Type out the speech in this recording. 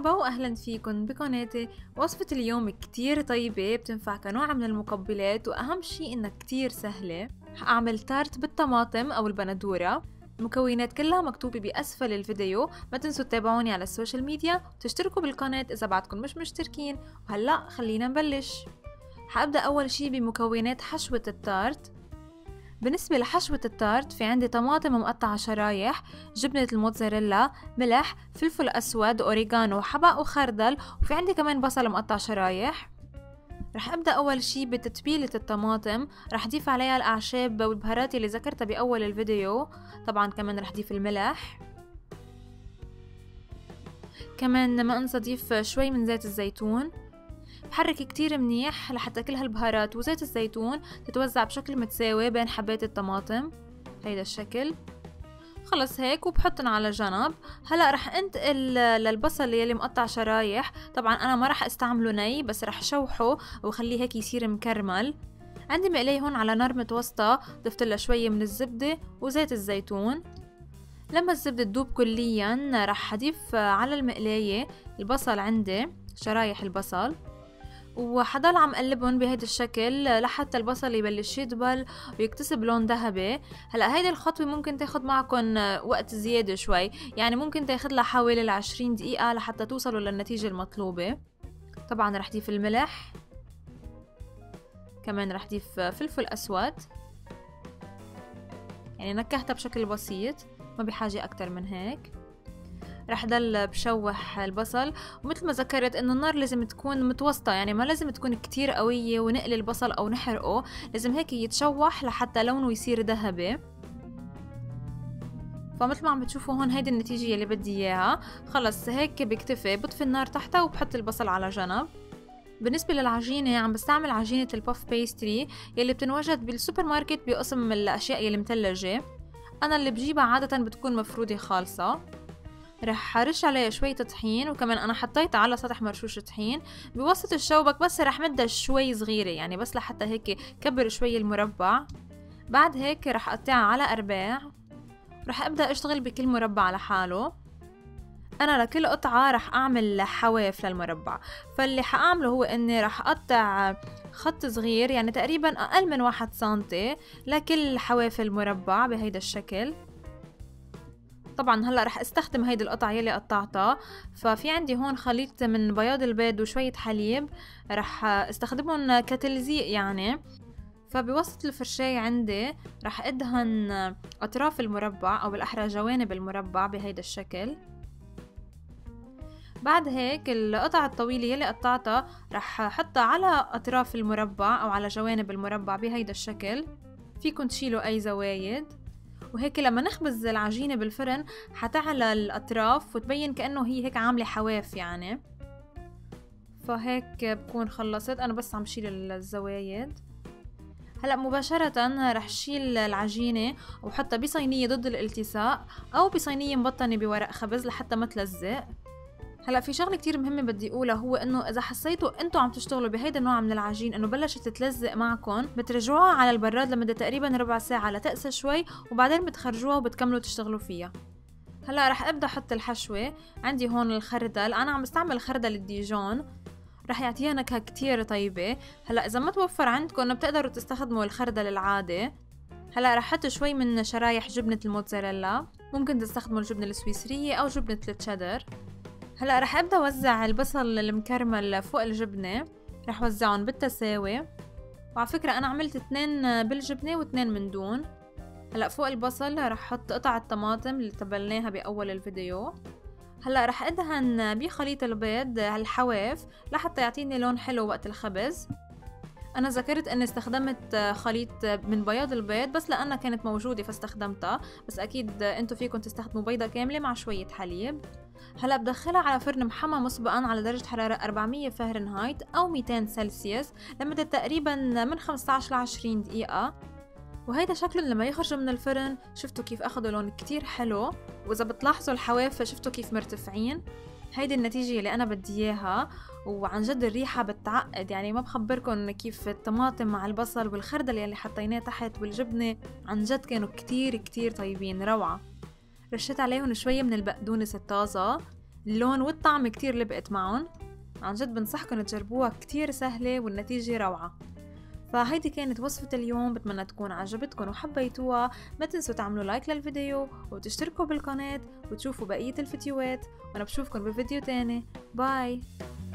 مرحبا واهلا فيكن بقناتي. وصفة اليوم كتير طيبة، بتنفع كنوع من المقبلات، واهم شي انها كتير سهلة. حاعمل تارت بالطماطم او البندورة. المكونات كلها مكتوبة باسفل الفيديو. ما تنسوا تتابعوني على السوشيال ميديا وتشتركوا بالقناة اذا بعدكم مش مشتركين. وهلا خلينا نبلش. حابدأ اول شي بمكونات حشوة التارت. بالنسبة لحشوة التارت في عندي طماطم مقطعة شرايح، جبنة الموتزاريلا، ملح، فلفل أسود، أوريغانو، حبق وخردل، وفي عندي كمان بصل مقطع شرايح. رح أبدأ أول شي بتتبيلة الطماطم. رح أضيف عليها الأعشاب والبهارات اللي ذكرتها بأول الفيديو. طبعا كمان رح أضيف الملح، كمان ما أنسى أضيف شوي من زيت الزيتون. بحرك كتير منيح لحتى كل هالبهارات وزيت الزيتون تتوزع بشكل متساوي بين حبات الطماطم هيدا الشكل. خلص هيك وبحطن على جنب. هلأ رح انتقل للبصل يلي مقطع شرايح. طبعا انا ما رح استعمله ني، بس رح شوحه وخليه هيك يصير مكرمل. عندي مقلاية هون على نار متوسطة، ضفتلها شوية من الزبدة وزيت الزيتون. لما الزبدة تدوب كليا رح اضيف على المقلاية البصل، عندي شرايح البصل، وحضل عم قلبهم بهيدا الشكل لحتى البصل يبلش يدبل ويكتسب لون ذهبي. هلا هيدي الخطوة ممكن تاخد معكم وقت زيادة شوي، يعني ممكن تاخد لها حوالي 20 دقيقة لحتى توصلوا للنتيجة المطلوبة. طبعا رح ضيف الملح، كمان رح ضيف فلفل أسود، يعني نكهتها بشكل بسيط، ما بحاجة أكتر من هيك. رح ضل بشوح البصل، ومثل ما ذكرت انه النار لازم تكون متوسطة، يعني ما لازم تكون كتير قوية ونقلي البصل او نحرقه، لازم هيك يتشوح لحتى لونه يصير ذهبي. فمثل ما عم بتشوفوا هون هيدي النتيجة اللي بدي اياها. خلص هيك بكتفي، بطفي النار تحتها وبحط البصل على جنب. بالنسبة للعجينة عم بستعمل عجينة الباف بيستري يلي بتنوجد بالسوبر ماركت بقسم الاشياء يلي متلجة. انا اللي بجيبها عادة بتكون مفرودة خالصة. رح رش عليها شوية طحين، وكمان أنا حطيت على سطح مرشوش طحين بوسط الشوبك، بس رح مدها شوي صغيرة، يعني بس لحتى هيك كبر شوي المربع. بعد هيك رح أقطعها على أرباع، رح أبدأ أشتغل بكل مربع لحاله. أنا لكل قطعة رح أعمل حواف للمربع، فاللي حأعمله هو إني رح أقطع خط صغير، يعني تقريبا أقل من 1 سنتي لكل حواف المربع بهيدا الشكل. طبعا هلا رح استخدم هيدي القطع يلي قطعتها. ففي عندي هون خليط من بياض البيض وشوية حليب، رح استخدمهم كتلزيق يعني. فبوسط الفرشاية عندي رح ادهن اطراف المربع، او بالاحرى جوانب المربع بهيدا الشكل. بعد هيك القطع الطويلة يلي قطعتها رح احطها على اطراف المربع او على جوانب المربع بهيدا الشكل. فيكن تشيلوا اي زوايد، وهيك لما نخبز العجينة بالفرن حتعلى الأطراف وتبين كأنه هي هيك عاملة حواف يعني. فهيك بكون خلصت، أنا بس عم شيل الزوايد. هلأ مباشرة رح شيل العجينة وحطها بصينية ضد الالتصاق، أو بصينية مبطنة بورق خبز لحتى ما تلزق. هلا في شغله كتير مهمه بدي اقولها، هو انه اذا حسيتوا انتوا عم تشتغلوا بهيدا النوع من العجين انه بلشت تتلزق معكم، بترجعوها على البراد لمده تقريبا ربع ساعه لتقسى شوي، وبعدين بتخرجوها وبتكملوا تشتغلوا فيها. هلا رح ابدا احط الحشوه. عندي هون الخردل، انا عم بستعمل خردل الديجون، رح يعطيها نكهه كتير طيبه. هلا اذا ما توفر عندكم بتقدروا تستخدموا الخردل العادي. هلا رح احط شوي من شرايح جبنه الموتزاريلا، ممكن تستخدموا الجبنه السويسريه او جبنه التشيدر. هلا رح ابدا اوزع البصل المكرمل فوق الجبنه، رح وزعهم بالتساوي. وعلى فكره انا عملت 2 بالجبنه و2 من دون. هلا فوق البصل رح احط قطع الطماطم اللي تبلناها باول الفيديو. هلا رح ادهن بخليط البيض هالحواف لحتى يعطيني لون حلو وقت الخبز. انا ذكرت اني استخدمت خليط من بياض البيض بس لانها كانت موجوده فاستخدمتها، بس اكيد انتو فيكم تستخدموا بيضه كامله مع شويه حليب. هلا بدخلها على فرن محمى مسبقا على درجه حراره 400 فahrenheit او 200 سلسيوس لمده تقريبا من 15 ل 20 دقيقه. وهيدا شكله لما يخرجوا من الفرن شفتوا كيف اخذوا لون كتير حلو، واذا بتلاحظوا الحواف شفتوا كيف مرتفعين. هيدي النتيجة اللي أنا بدي إياها، وعن جد الريحة بتعقد، يعني ما بخبركن كيف الطماطم مع البصل والخردل يلي حطيناه تحت والجبنة عن جد كانوا كتير كتير طيبين، روعة. رشيت عليهم شوية من البقدونس الطازة، اللون والطعم كتير لبقت معهم. عن جد بنصحكم تجربوها، كتير سهلة والنتيجة روعة. فهيدي كانت وصفة اليوم، بتمنى تكون عجبتكم وحبيتوها. ما تنسوا تعملوا لايك للفيديو وتشتركوا بالقناة وتشوفوا بقية الفيديوهات، وانا بشوفكم بفيديو تاني. باي.